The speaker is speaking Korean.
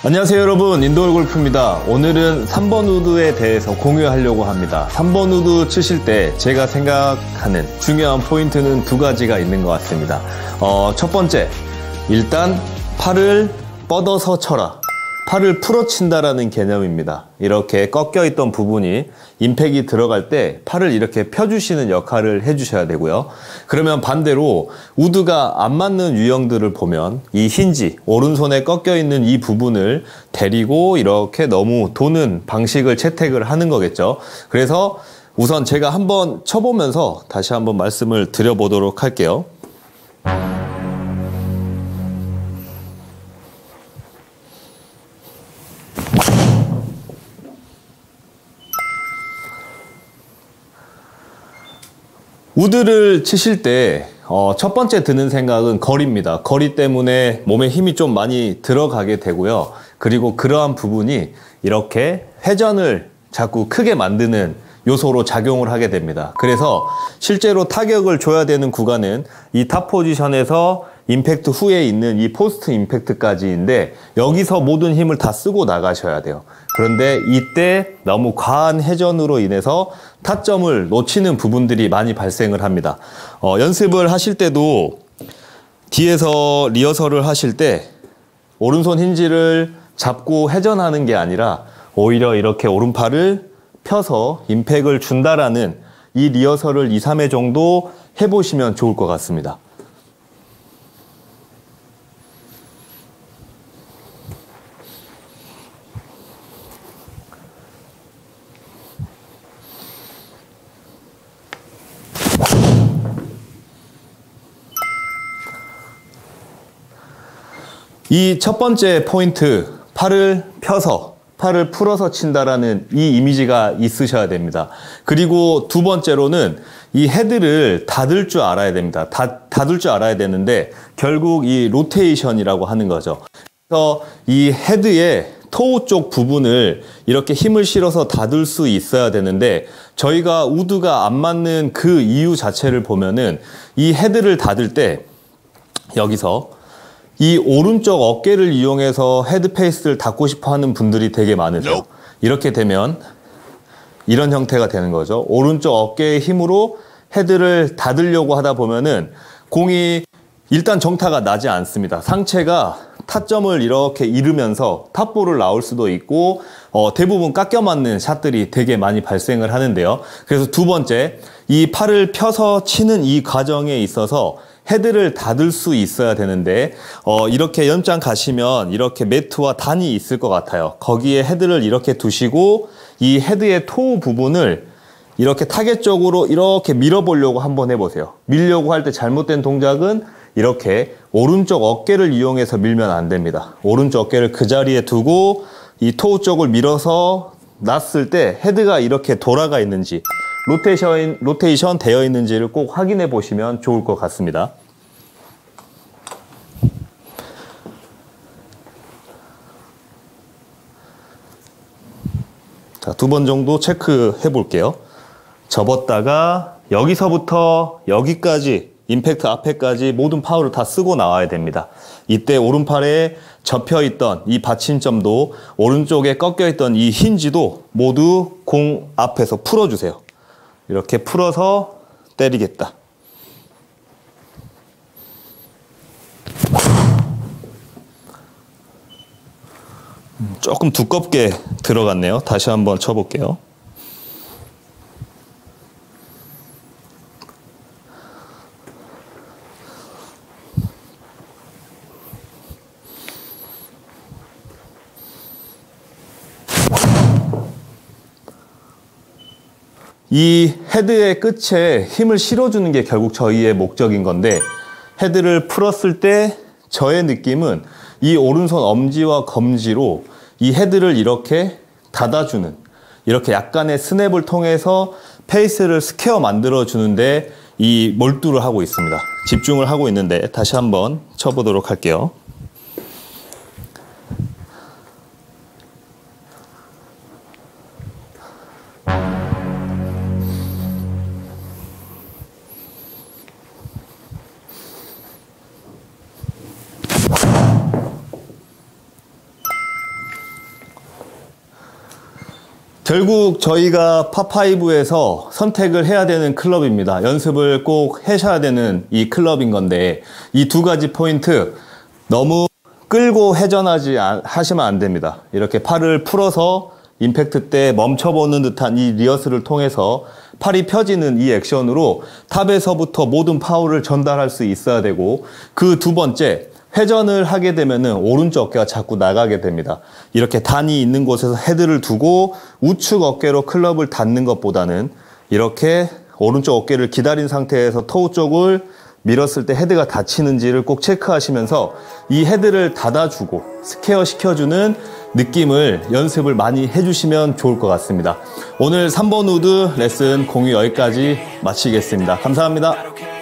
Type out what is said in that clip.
안녕하세요 여러분, 인도gol프입니다. 오늘은 3번 우드에 대해서 공유하려고 합니다. 3번 우드 치실 때 제가 생각하는 중요한 포인트는 두 가지가 있는 것 같습니다. 첫 번째, 일단 팔을 뻗어서 쳐라. 팔을 풀어 친다라는 개념입니다. 이렇게 꺾여 있던 부분이 임팩이 들어갈 때 팔을 이렇게 펴주시는 역할을 해주셔야 되고요. 그러면 반대로 우드가 안 맞는 유형들을 보면 이 힌지, 오른손에 꺾여 있는 이 부분을 데리고 이렇게 너무 도는 방식을 채택을 하는 거겠죠. 그래서 우선 제가 한번 쳐보면서 다시 한번 말씀을 드려보도록 할게요. 우드를 치실 때 첫 번째 드는 생각은 거리입니다. 거리 때문에 몸에 힘이 좀 많이 들어가게 되고요. 그리고 그러한 부분이 이렇게 회전을 자꾸 크게 만드는 요소로 작용을 하게 됩니다. 그래서 실제로 타격을 줘야 되는 구간은 이 탑 포지션에서 임팩트 후에 있는 이 포스트 임팩트까지인데 여기서 모든 힘을 다 쓰고 나가셔야 돼요. 그런데 이때 너무 과한 회전으로 인해서 타점을 놓치는 부분들이 많이 발생을 합니다. 연습을 하실 때도 뒤에서 리허설을 하실 때 오른손 힌지를 잡고 회전하는 게 아니라 오히려 이렇게 오른팔을 펴서 임팩을 준다라는 이 리허설을 2, 3회 정도 해보시면 좋을 것 같습니다. 이 첫 번째 포인트, 팔을 펴서, 팔을 풀어서 친다라는 이 이미지가 있으셔야 됩니다. 그리고 두 번째로는 이 헤드를 닫을 줄 알아야 됩니다. 닫을 줄 알아야 되는데 결국 이 로테이션이라고 하는 거죠. 그래서 이 헤드의 토우 쪽 부분을 이렇게 힘을 실어서 닫을 수 있어야 되는데 저희가 우드가 안 맞는 그 이유 자체를 보면은 이 헤드를 닫을 때 여기서 이 오른쪽 어깨를 이용해서 헤드 페이스를 닫고 싶어 하는 분들이 되게 많으세요. 이렇게 되면 이런 형태가 되는 거죠. 오른쪽 어깨의 힘으로 헤드를 닫으려고 하다 보면은 공이 일단 정타가 나지 않습니다. 상체가 타점을 이렇게 잃으면서 탑볼을 나올 수도 있고 대부분 깎여 맞는 샷들이 되게 많이 발생을 하는데요. 그래서 두 번째, 이 팔을 펴서 치는 이 과정에 있어서 헤드를 닫을 수 있어야 되는데 이렇게 연장 가시면 이렇게 매트와 단이 있을 것 같아요. 거기에 헤드를 이렇게 두시고 이 헤드의 토우 부분을 이렇게 타겟 쪽으로 이렇게 밀어보려고 한번 해보세요. 밀려고 할 때 잘못된 동작은 이렇게 오른쪽 어깨를 이용해서 밀면 안 됩니다. 오른쪽 어깨를 그 자리에 두고 이 토우 쪽을 밀어서 놨을 때 헤드가 이렇게 돌아가 있는지 로테이션 되어 있는지를 꼭 확인해 보시면 좋을 것 같습니다. 자, 2번 정도 체크해 볼게요. 접었다가 여기서부터 여기까지 임팩트 앞에까지 모든 파워를 다 쓰고 나와야 됩니다. 이때 오른팔에 접혀있던 이 받침점도 오른쪽에 꺾여있던 이 힌지도 모두 공 앞에서 풀어주세요. 이렇게 풀어서 때리겠다. 조금 두껍게 들어갔네요. 다시 한번 쳐볼게요. 이 헤드의 끝에 힘을 실어주는 게 결국 저희의 목적인 건데 헤드를 풀었을 때 저의 느낌은 이 오른손 엄지와 검지로 이 헤드를 이렇게 닫아주는 이렇게 약간의 스냅을 통해서 페이스를 스퀘어 만들어주는데 이 몰두를 하고 있습니다. 집중을 하고 있는데 다시 한번 쳐보도록 할게요. 결국 저희가 파5에서 선택을 해야 되는 클럽입니다. 연습을 꼭 하셔야 되는 이 클럽인 건데 이 두 가지 포인트 너무 끌고 하시면 안 됩니다. 이렇게 팔을 풀어서 임팩트 때 멈춰보는 듯한 이 리허설을 통해서 팔이 펴지는 이 액션으로 탑에서부터 모든 파워를 전달할 수 있어야 되고, 그 두 번째, 회전을 하게 되면은 오른쪽 어깨가 자꾸 나가게 됩니다. 이렇게 단이 있는 곳에서 헤드를 두고 우측 어깨로 클럽을 닿는 것보다는 이렇게 오른쪽 어깨를 기다린 상태에서 토우 쪽을 밀었을 때 헤드가 닫히는지를 꼭 체크하시면서 이 헤드를 닫아주고 스퀘어 시켜주는 느낌을 연습을 많이 해주시면 좋을 것 같습니다. 오늘 3번 우드 레슨 공유 여기까지 마치겠습니다. 감사합니다.